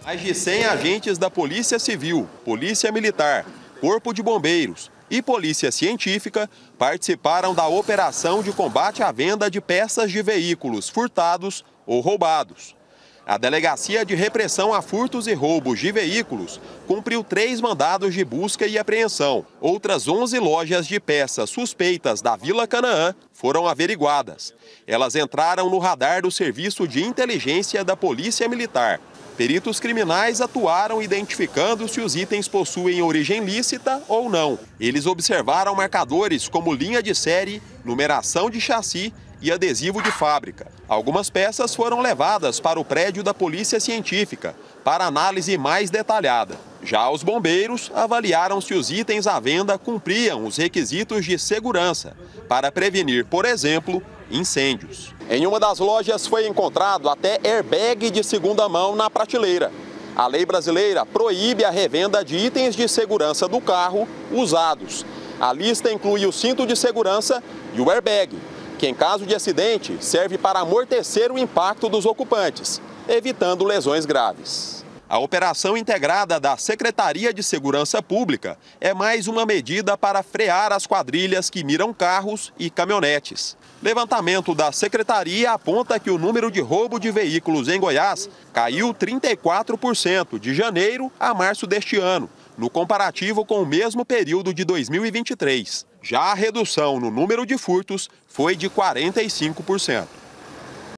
Mais de 100 agentes da Polícia Civil, Polícia Militar, Corpo de Bombeiros e Polícia Científica participaram da operação de combate à venda de peças de veículos furtados ou roubados. A Delegacia de Repressão a Furtos e Roubos de Veículos cumpriu 3 mandados de busca e apreensão. Outras 11 lojas de peças suspeitas da Vila Canaã foram averiguadas. Elas entraram no radar do Serviço de Inteligência da Polícia Militar. Peritos criminais atuaram identificando se os itens possuem origem lícita ou não. Eles observaram marcadores como linha de série, numeração de chassi e adesivo de fábrica. Algumas peças foram levadas para o prédio da Polícia Científica para análise mais detalhada. Já os bombeiros avaliaram se os itens à venda cumpriam os requisitos de segurança para prevenir, por exemplo, incêndios. Em uma das lojas foi encontrado até airbag de segunda mão na prateleira. A lei brasileira proíbe a revenda de itens de segurança do carro usados. A lista inclui o cinto de segurança e o airbag, que em caso de acidente serve para amortecer o impacto dos ocupantes, evitando lesões graves. A operação integrada da Secretaria de Segurança Pública é mais uma medida para frear as quadrilhas que miram carros e caminhonetes. Levantamento da Secretaria aponta que o número de roubo de veículos em Goiás caiu 34% de janeiro a março deste ano, no comparativo com o mesmo período de 2023. Já a redução no número de furtos foi de 45%.